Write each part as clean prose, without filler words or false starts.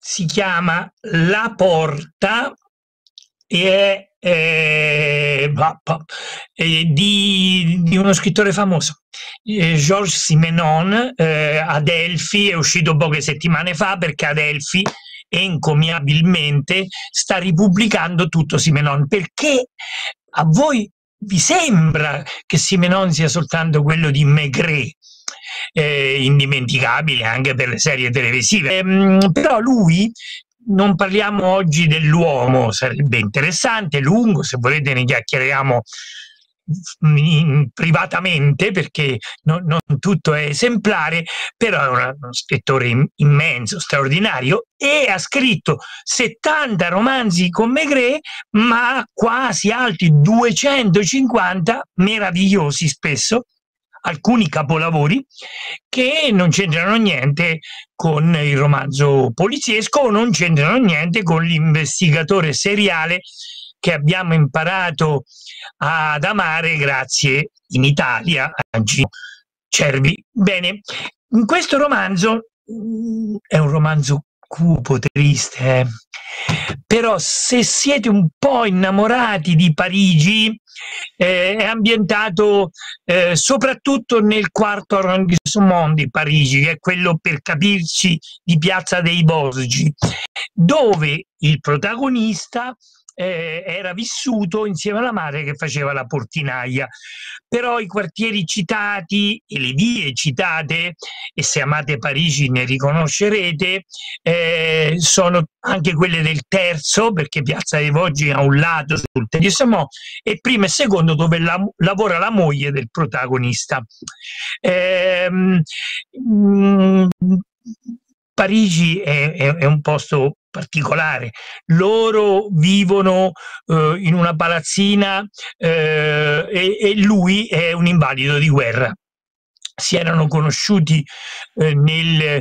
si chiama La Porta e è di uno scrittore famoso, Georges Simenon. Adelphi è uscito poche settimane fa perché Adelphi encomiabilmente sta ripubblicando tutto Simenon. Perché a voi vi sembra che Simenon sia soltanto quello di Maigret, indimenticabile anche per le serie televisive, però lui, non parliamo oggi dell'uomo, sarebbe interessante, lungo, se volete ne chiacchieriamo privatamente, perché non tutto è esemplare, però è uno scrittore immenso, straordinario, e ha scritto 70 romanzi con Maigret, ma quasi altri 250 meravigliosi spesso, alcuni capolavori che non c'entrano niente con il romanzo poliziesco o non c'entrano niente con l'investigatore seriale che abbiamo imparato ad amare grazie in Italia a Gino Cervi. Bene, in questo romanzo, è un romanzo cupo, triste, però se siete un po' innamorati di Parigi, è ambientato soprattutto nel quarto arrondissement di Parigi, che è quello, per capirci, di Piazza dei Borgi, dove il protagonista era vissuto insieme alla madre che faceva la portinaia. Però i quartieri citati e le vie citate, e se amate Parigi ne riconoscerete, sono anche quelle del terzo, perché Piazza dei Borgi ha un lato sul Tedesimo e primo e secondo, dove lavora la moglie del protagonista. Parigi è un posto particolare. Loro vivono in una palazzina e lui è un invalido di guerra. Si erano conosciuti nel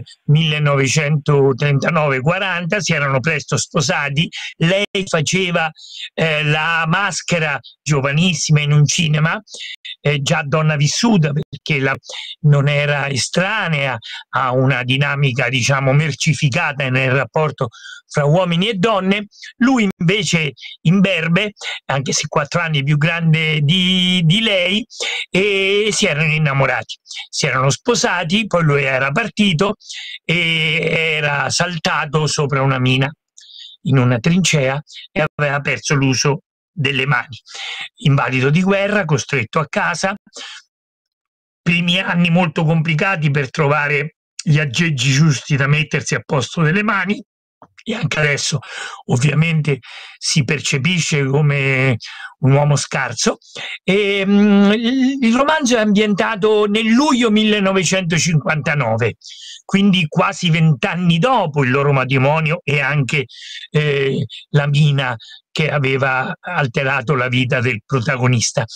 1939-40, si erano presto sposati. Lei faceva la maschera giovanissima in un cinema, già donna vissuta, perché non era estranea a una dinamica, diciamo, mercificata nel rapporto fra uomini e donne. Lui invece imberbe, anche se 4 anni più grande di lei, e si erano innamorati. Si erano sposati, poi lui era partito e era saltato sopra una mina in una trincea e aveva perso l'uso delle mani. Invalido di guerra, costretto a casa, primi anni molto complicati per trovare gli aggeggi giusti da mettersi a posto delle mani, e anche adesso ovviamente si percepisce come un uomo scarso. Il romanzo è ambientato nel luglio 1959, quindi quasi 20 anni dopo il loro matrimonio e anche la mina che aveva alterato la vita del protagonista,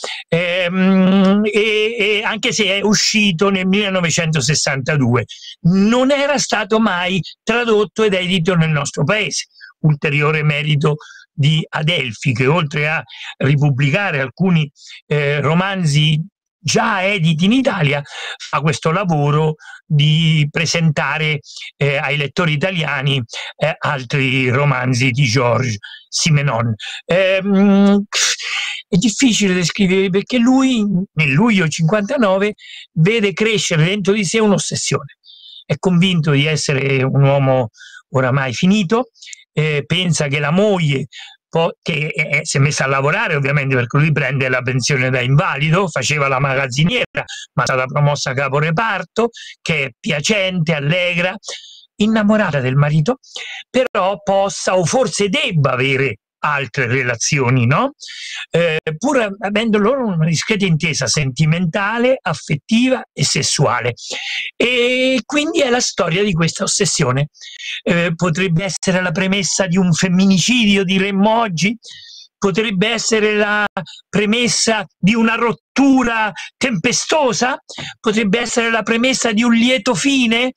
e anche se è uscito nel 1962, non era stato mai tradotto ed edito nel nostro paese. Ulteriore merito di Adelphi, che oltre a ripubblicare alcuni romanzi già editi in Italia, fa questo lavoro di presentare ai lettori italiani altri romanzi di Georges Simenon. È difficile descrivere, perché lui nel luglio 59 vede crescere dentro di sé un'ossessione. È convinto di essere un uomo oramai finito, pensa che la moglie, che si è messa a lavorare ovviamente, perché lui prende la pensione da invalido, faceva la magazziniera ma è stata promossa capo reparto, che è piacente, allegra, innamorata del marito, però possa o forse debba avere altre relazioni, no? Pur avendo loro una discreta intesa sentimentale, affettiva e sessuale. E quindi è la storia di questa ossessione. Potrebbe essere la premessa di un femminicidio, diremmo oggi, potrebbe essere la premessa di una rottura tempestosa, potrebbe essere la premessa di un lieto fine.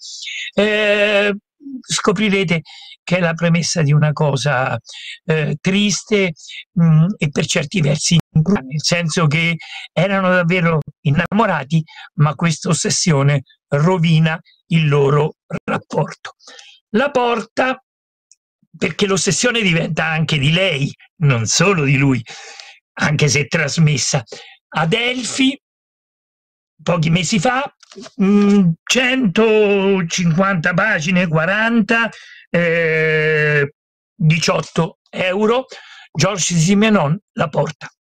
Scoprirete che è la premessa di una cosa triste e per certi versi incredibile, nel senso che erano davvero innamorati, ma questa ossessione rovina il loro rapporto. La Porta perché l'ossessione diventa anche di lei, non solo di lui, anche se trasmessa. Adelphi, pochi mesi fa, 150 pagine, 40, 18 euro, Georges Simenon, La Porta.